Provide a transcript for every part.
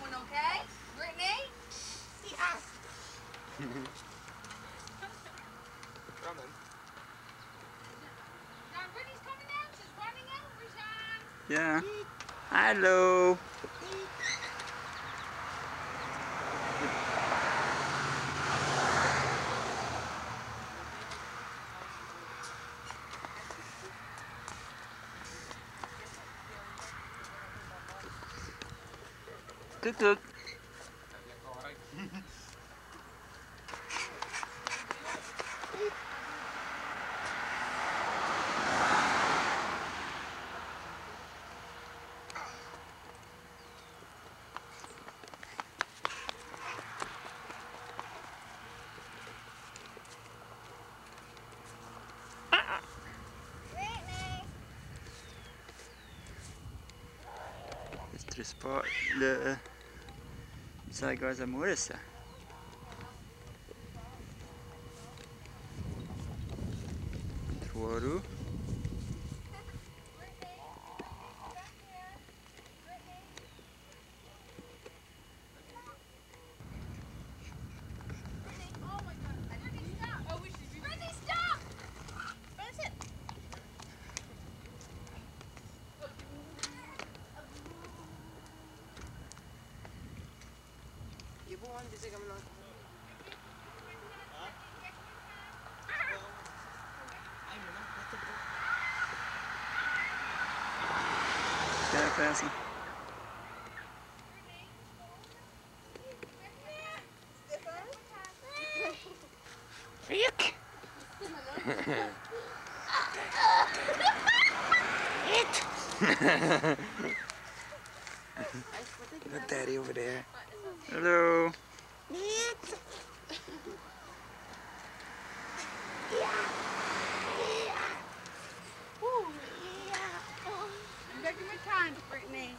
one, okay? Brittany? Yeah. Coming. Now, Brittany's coming out. She's running out, Rishan. Yeah. Hello. Tuk tuk. Je stresse pas le ça gaz amoureux ça. Trois roues. Sehr fast. Rick! Look, Daddy over there. Hello. Take your time, Brittany.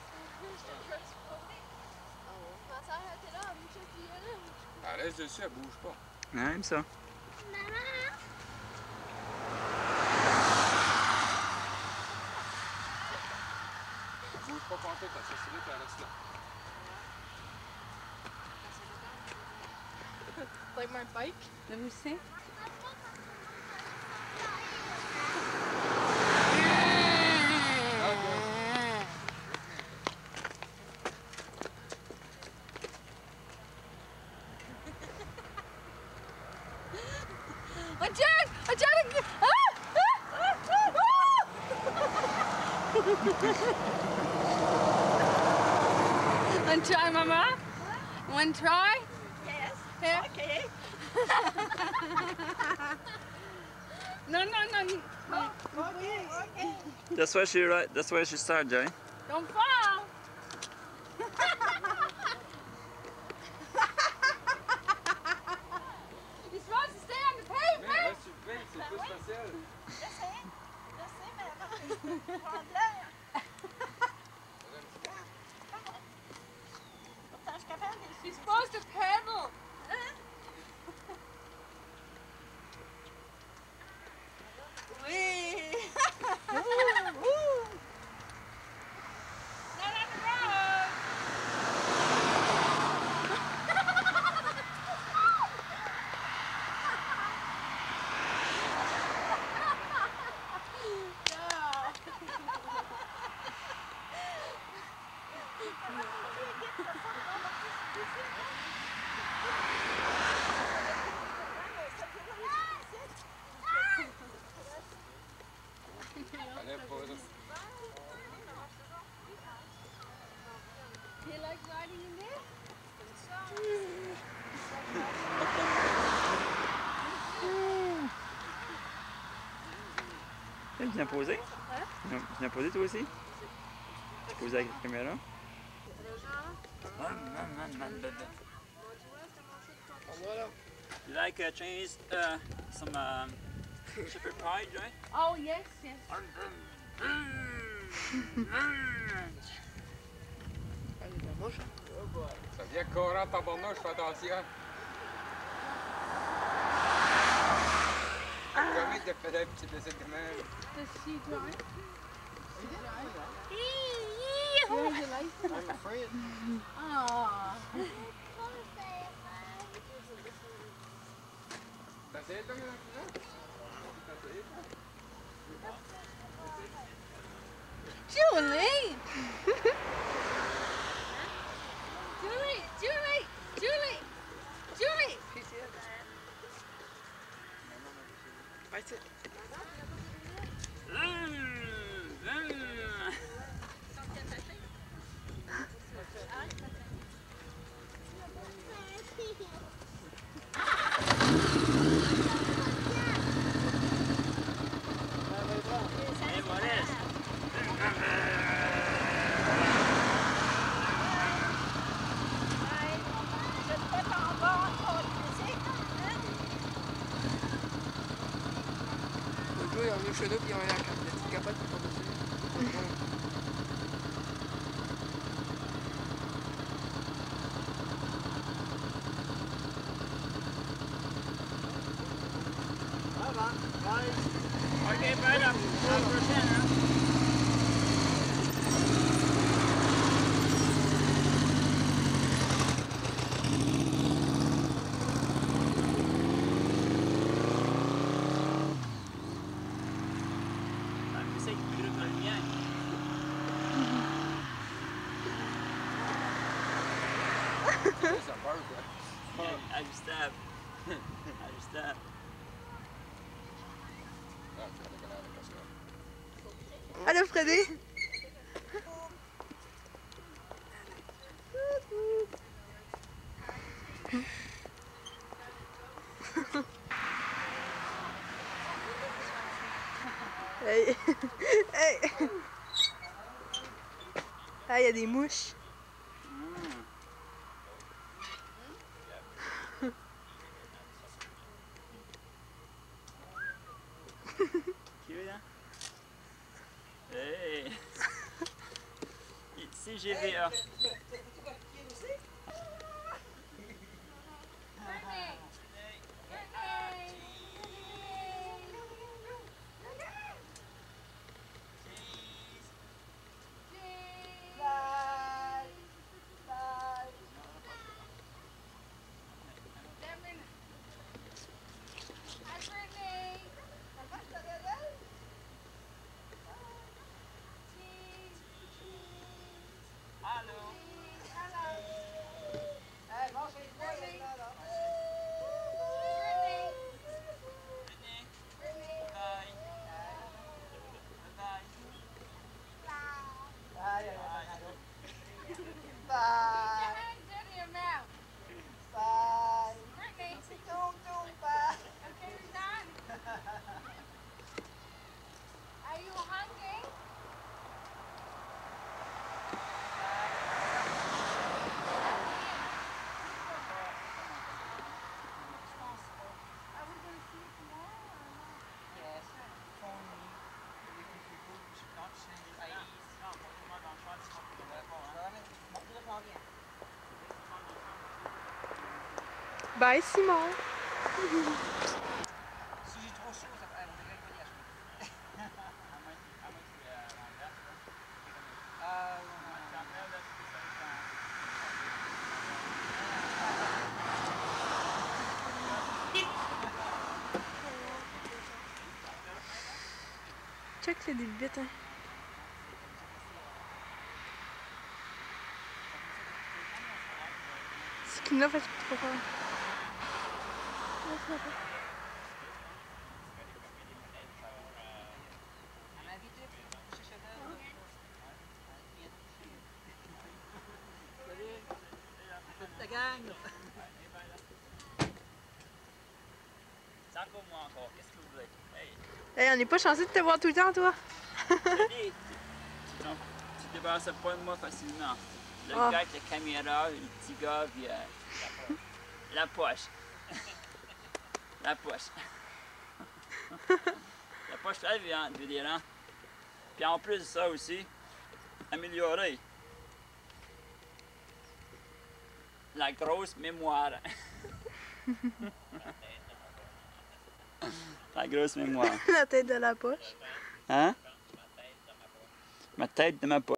Elle reste dessus, elle bouge pas. Même ça. Elle bouge pas pantoute, elle s'assied puis elle reste là. Like my bike. Let me see. One try, Mama? One try? Yes. Here. Okay. No. Okay. That's why she right. That's why she started, Joey. Don't fall. You're supposed to stay on the Mais pavement. reste sur le pin, c'est plus facile. Je sais, mais avant, prendre l'air. Pourtant, je suis capable de You're supposed to pedal. Oui. Not on the road. Allez, pas là. Do you like riding in there? Viens poser. Viens poser toi aussi. Tu poses avec la caméra. You like Chinese some shepherd pie, Joy? Oh, yes. Ça vient corrant par bon fais attention. Combien de pédales tu décides de même? Does she drive? Yeah, you like it? I'm afraid. Oh. Julie! Julie! Julie! Julie! Julie! Bite it. Hey, Maurice. Je te fais en bas pour le musique. L'autre jour, il est revenu chez nous puis il y a la petite capote qui tombe dessus. Ok, bye là. À la prochaine, hein. La musique qui brûle le mien. Ça part, quoi. Ajustable. Ajustable. Ah, tu connais comment on est ça. Allô, Freddy? Hey! Hey! Ah, il y a des mouches. Cute, hein? Hey! Ici, GVA. Bye. Bye. Hi, Brittany! Allô? Hey, mange les trois maintenant, là. Brittany! Brittany? Bye. Bye. Bye. Put your Bye. hands in your mouth. Bye. Brittany! Tung, tung, bye. Okay, we're done. Are you hungry? Are we going to see it tomorrow or not? Yes. Phone me. Bye, Simon! Si j'ai trop chaud, ça va me pas dire. Check, c'est des bites, hein. Ce qu'il a fait, c'est pas fort. La gang. C'est encore moi encore. Qu'est-ce que vous voulez? Hey! Hey, on n'est pas chanceux de te voir tout le temps, toi. Freddy, tu te débarrasses pas de moi facilement. Le Ah. gars avec la caméra, le petit gars, puis la poche. La poche. La poche très violente. Puis en plus de ça aussi, améliorer la grosse mémoire. La grosse mémoire. La tête de la poche. Hein? Ma tête de ma poche.